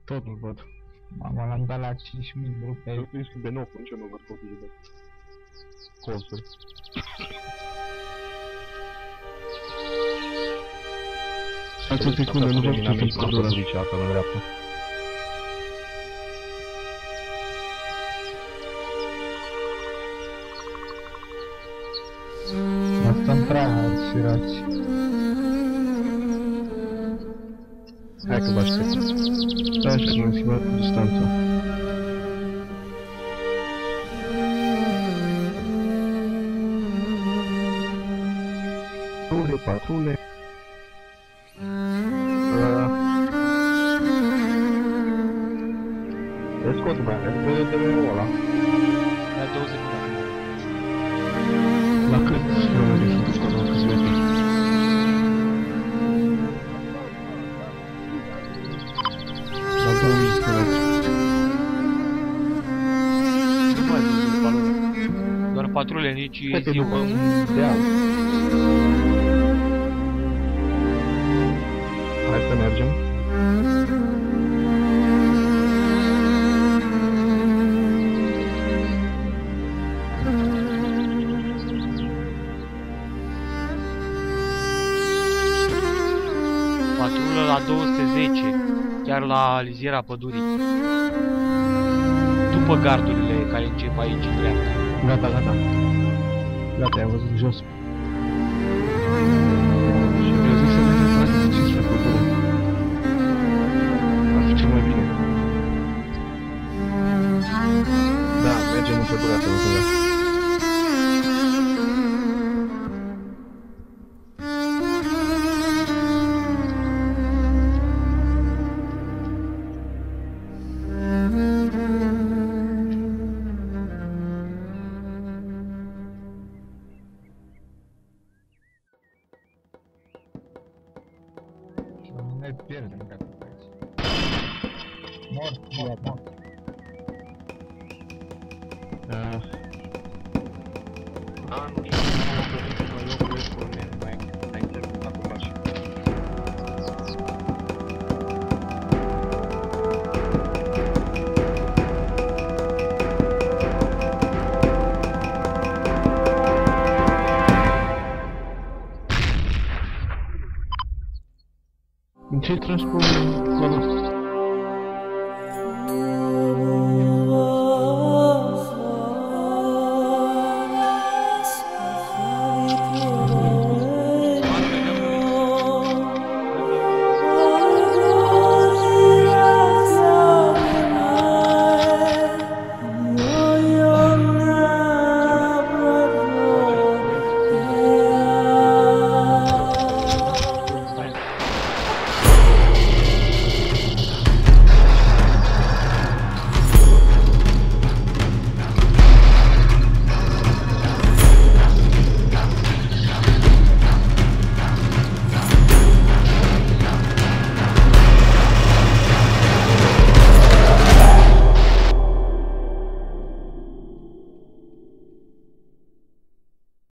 Tot nu văd. Mamă, l-am dat la 5000 Îl rupe. prins cu binocul, nici eu nu văd copilul de colțuri. Stați o secundă, nu văd ce sunt pădura. Acolo în dreapta. Asta în prava, sirați. Hai că vă aștept. Stai așa, că mi-am schimbat distanța. Patrule. E scos băiat, e de numărul ăla. La 20 de La cât kilometri sunt scos, la câți metri? La 2000 km. Nu mai sunt balone. Doar patrule, nici Hai te ziua. duc în deal. Hai să mergem. Patrulă la 210, chiar la liziera pădurii. După gardurile care încep aici în dreapta. Gata, gata. Gata, i-am văzut jos. Și mi-a zis să mergem la 5 la pădure. Ar fi cel mai bine. Da, mergem în pădurea asta, în stânga. Nu ne pierdem dacă vreți. Mort. Nu știu, eu locuiesc cu mine, mai intern, acum și... În ce transport?